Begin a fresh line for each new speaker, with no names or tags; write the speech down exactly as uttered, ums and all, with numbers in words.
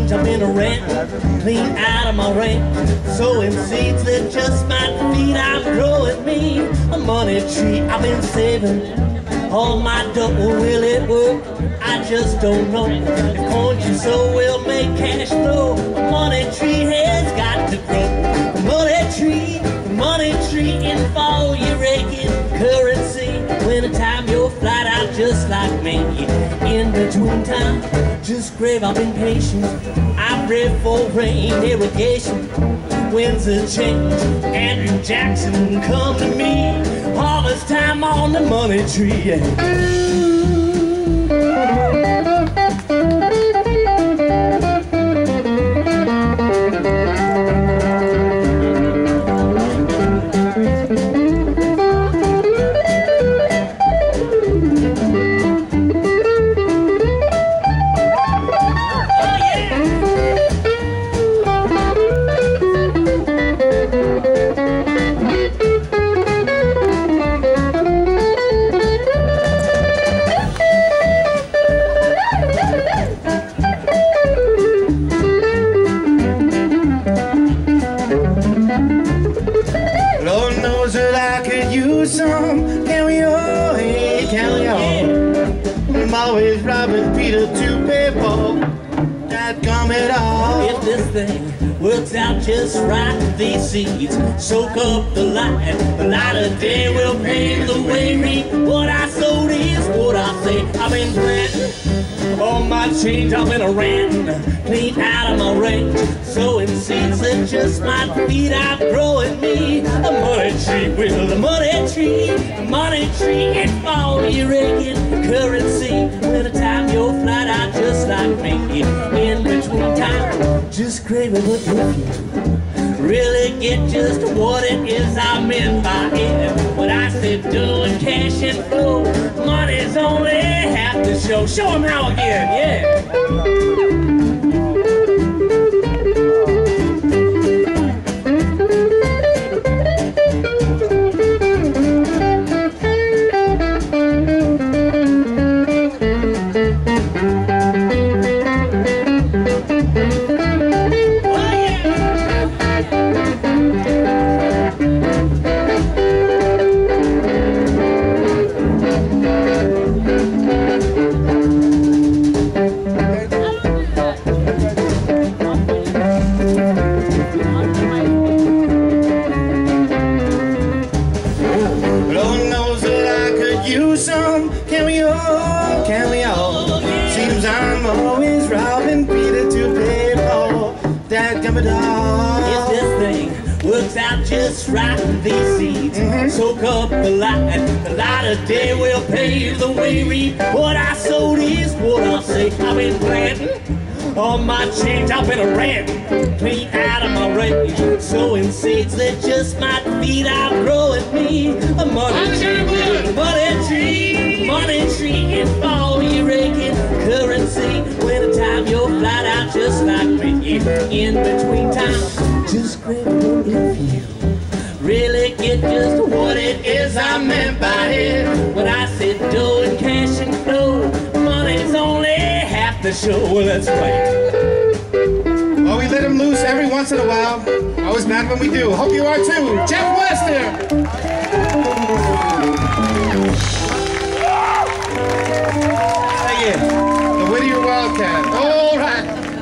change, I've been a rent, clean out of my rent, sowing seeds that just might feed. I'm growing me a money tree. I've been saving all my dough. Will it work? I just don't know. If corn you sow will make cash flow, a money tree has got to grow. A money tree, a money tree. In fall you raking currency. Winter time you'll flat out just like me. In between time, just grave. I've been patient. I pray for rain, irrigation. Winds of change. Andrew Jackson, come to me. Harvest time on the money tree. Yeah.
Lord knows that I could use some. Can we all, hey, can we all? I'm always robbing Peter to pay Paul. That come at all.
If this thing works out just right, these seeds soak up the light. The light of day will pave the way. Reap what I sowed is what I say. I've been planting all my change. I've been a ranting, clean out of my range, sowing seeds that just might feed. I'm growing me a money tree. Well, a money tree, a money tree. In fall you're raking currency. Winter time you'll flat out just like me. In between time, just craving. But if you really get just what it is I meant by it, what I said doing cash and flow, money's only half the show. Show 'em how again, yeah.
Some, can we all, can we all? Seems I'm always robbing Peter to pay Paul. That come at all.
If this thing works out just right, these seeds mm-hmm. soak up the light. The light of day will pave the way. Reap what I sowed is what I'll say. I've been planting all my change. I've been a ranting, clean out of my range, sowing seeds that just might feed. I'm growing me a money tree, money tree, money tree. In fall you're raking currency. Winter time you'll flat out just like me. In between time, just grab it if you really get just what it is I meant by it. When I said dough and cash and flow, money's only half the show. Well, let's play.
Well, we let him loose every once in a while. Always mad when we do. Hope you are too. Jeff Wester. Again, the Whittier Wildcat. All right.